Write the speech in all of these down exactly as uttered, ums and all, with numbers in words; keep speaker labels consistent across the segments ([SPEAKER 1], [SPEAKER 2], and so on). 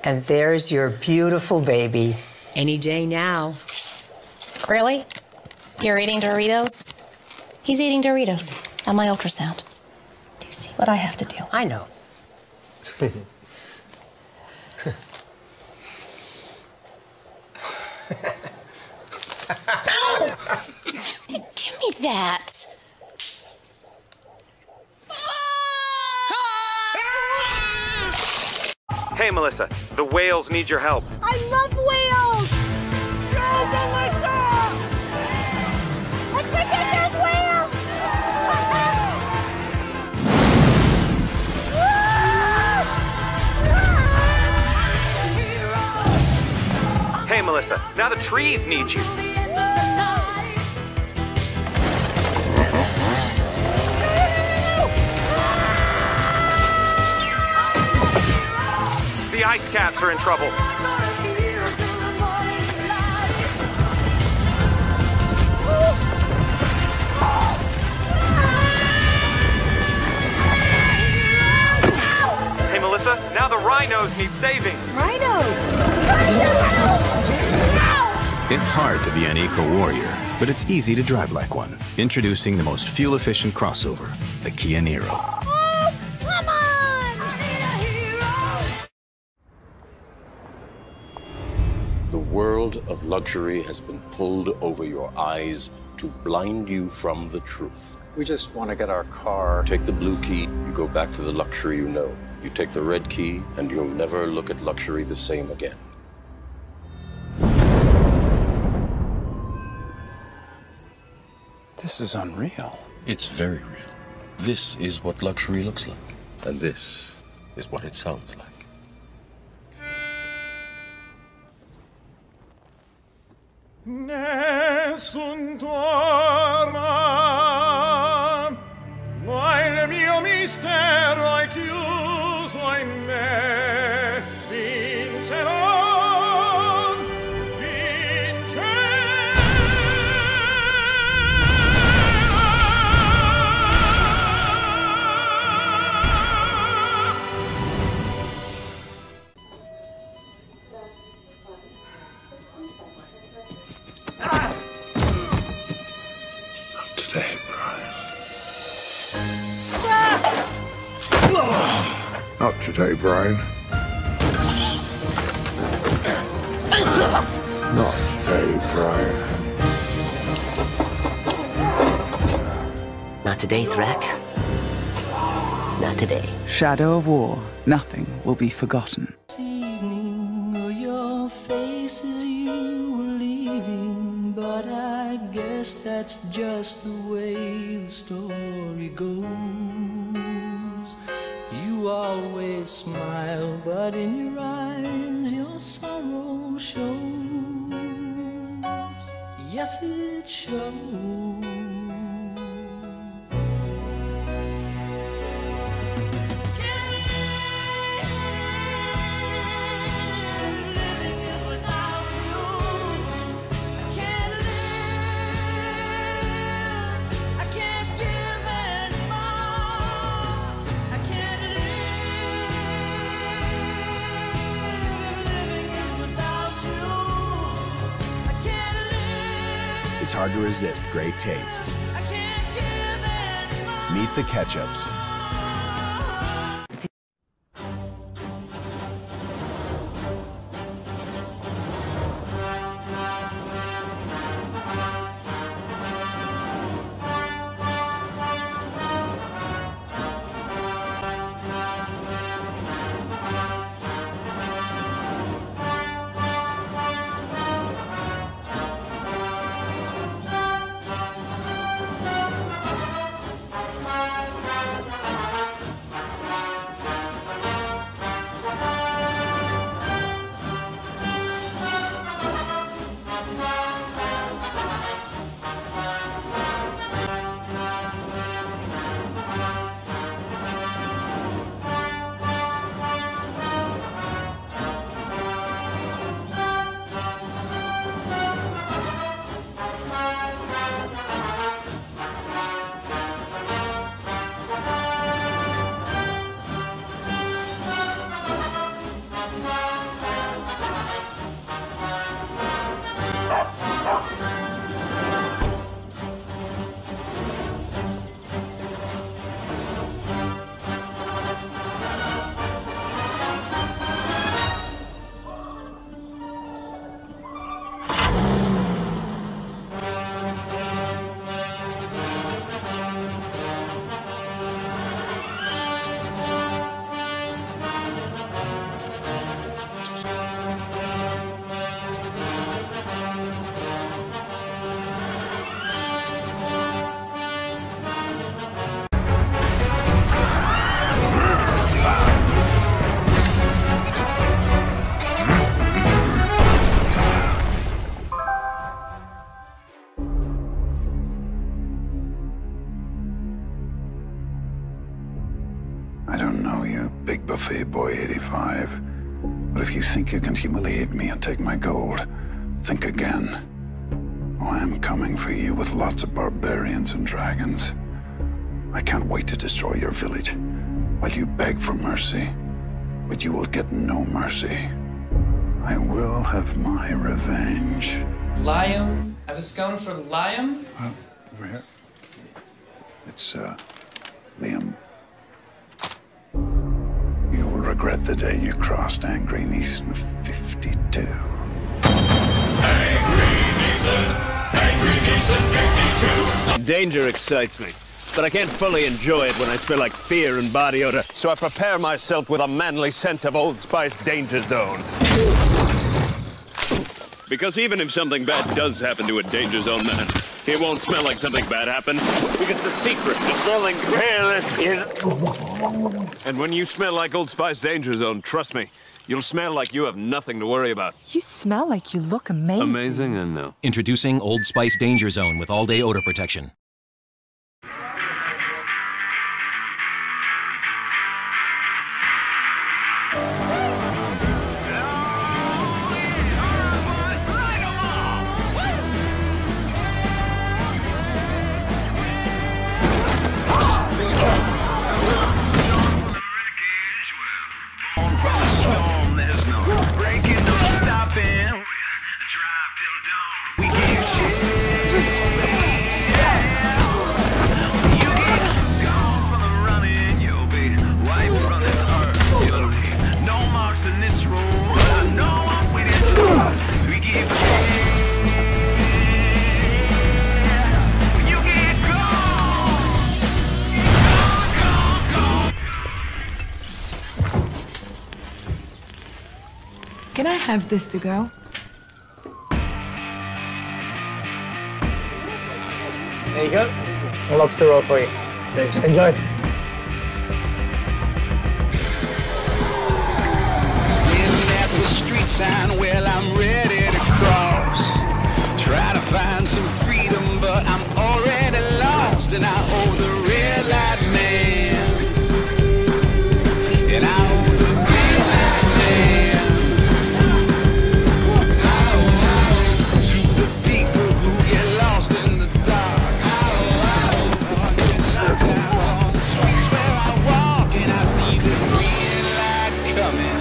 [SPEAKER 1] And there's your beautiful baby.
[SPEAKER 2] Any day now.
[SPEAKER 3] Really? You're eating Doritos? He's eating Doritos on my ultrasound. Do you see what I have to do?
[SPEAKER 1] I know.
[SPEAKER 3] Give me that.
[SPEAKER 4] Hey, Melissa, the whales need your help.
[SPEAKER 5] I love whales! Go, Melissa! Let's get those whales!
[SPEAKER 4] Hey, Melissa, now the trees need you. The ice caps are in trouble. Hey, Melissa, now the rhinos need saving.
[SPEAKER 5] Rhinos!
[SPEAKER 6] It's hard to be an eco-warrior, but it's easy to drive like one. Introducing the most fuel-efficient crossover, the Kia Niro.
[SPEAKER 5] Oh, come on!
[SPEAKER 7] The world of luxury has been pulled over your eyes to blind you from the truth.
[SPEAKER 8] We just want to get our car.
[SPEAKER 7] Take the blue key, you go back to the luxury you know. You take the red key, and you'll never look at luxury the same again.
[SPEAKER 8] This is unreal.
[SPEAKER 7] It's very real. This is what luxury looks like. And this is what it sounds like.
[SPEAKER 9] Nessun dorma, ma il mio mistero è chiuso in me. Vincerò,
[SPEAKER 10] Today, Brian. Not today, Brian. Not today, Brian.
[SPEAKER 11] Not today, Thrak. Not today.
[SPEAKER 12] Shadow of War. Nothing will be forgotten.
[SPEAKER 13] Your face as you were leaving, but I guess that's just the way the story goes. You always smile, but in your eyes your sorrow shows. Yes, it shows.
[SPEAKER 6] It's hard to resist great taste. Meet the Ketchups.
[SPEAKER 2] don't know you, Big Buffet Boy eighty-five. But if you think you can humiliate me and take my gold, think again. Oh, I'm coming for you with lots of barbarians and dragons. I can't wait to destroy your village while you beg for mercy. But you will get no mercy. I will have my revenge.
[SPEAKER 14] Liam? I have a scone for Liam?
[SPEAKER 2] Uh, over here. It's, uh, Liam. You will regret the day you crossed Angry Neeson fifty-two.
[SPEAKER 15] Angry Neeson! Angry Neeson fifty-two!
[SPEAKER 16] Danger excites me, but I can't fully enjoy it when I smell like fear and body odor. So I prepare myself with a manly scent of Old Spice Danger Zone. Because even if something bad does happen to a Danger Zone man, it won't smell like something bad happened. Because the secret to smelling is... And when you smell like Old Spice Danger Zone, trust me, you'll smell like you have nothing to worry about.
[SPEAKER 17] You smell like you look amazing.
[SPEAKER 16] Amazing, I know.
[SPEAKER 18] Introducing Old Spice Danger Zone with all-day odor protection.
[SPEAKER 17] Can I have this to go?
[SPEAKER 19] There you go. A lobster roll for you. Thanks. Enjoy.
[SPEAKER 13] Sign, well, I'm ready to cross. Try to find some freedom, but I'm already lost. And I owe the red light man. And I owe the green light man. I owe, I owe to the people who get lost in the dark. I owe, I owe, get locked out on the streets where I walk, and I see the green light coming.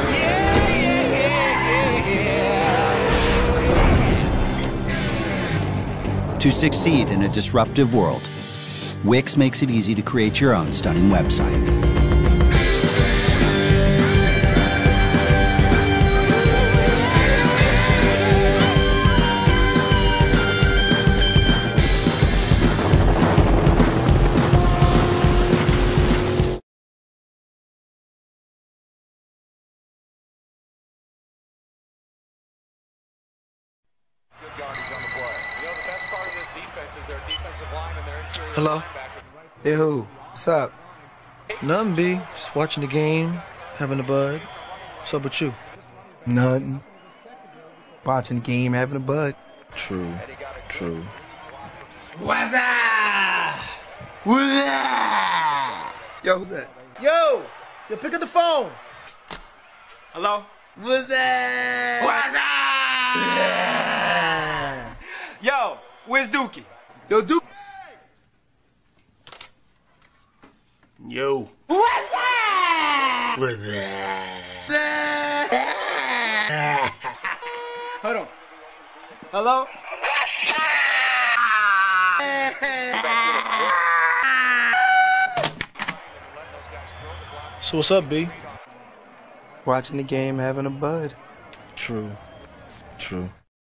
[SPEAKER 20] To succeed in a disruptive world, Wix makes it easy to create your own stunning website.
[SPEAKER 21] Hello? Hey, who? What's up? Nothing, B. Just watching the game, having a bud. What's up with you? Nothing. Watching the game, having a bud. True. True.
[SPEAKER 5] What's up?
[SPEAKER 21] What's up? Yo, who's that? Yo! Yo, pick up the phone.
[SPEAKER 5] Hello?
[SPEAKER 21] What's that?
[SPEAKER 5] What's up? Yo, where's Dookie?
[SPEAKER 21] Yo, Dookie. Yo.
[SPEAKER 5] What's that?
[SPEAKER 21] What's that?
[SPEAKER 5] Hold on. Hello?
[SPEAKER 21] So what's up, B? Watching the game, having a bud. True. True.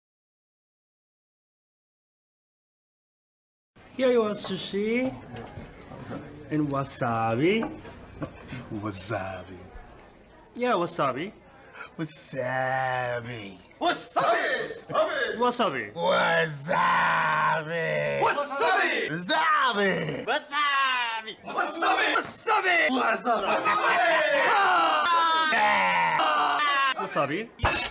[SPEAKER 22] Here you want sushi and wasabi.
[SPEAKER 21] Wasabi.
[SPEAKER 22] Yeah, wasabi.
[SPEAKER 21] Wasabi.
[SPEAKER 5] Wasabi!
[SPEAKER 22] Wasabi.
[SPEAKER 21] Wasabi.
[SPEAKER 5] Wasabi!
[SPEAKER 21] Wasabi.
[SPEAKER 5] Wasabi! Wasabi! Wasabi!
[SPEAKER 22] Wasabi.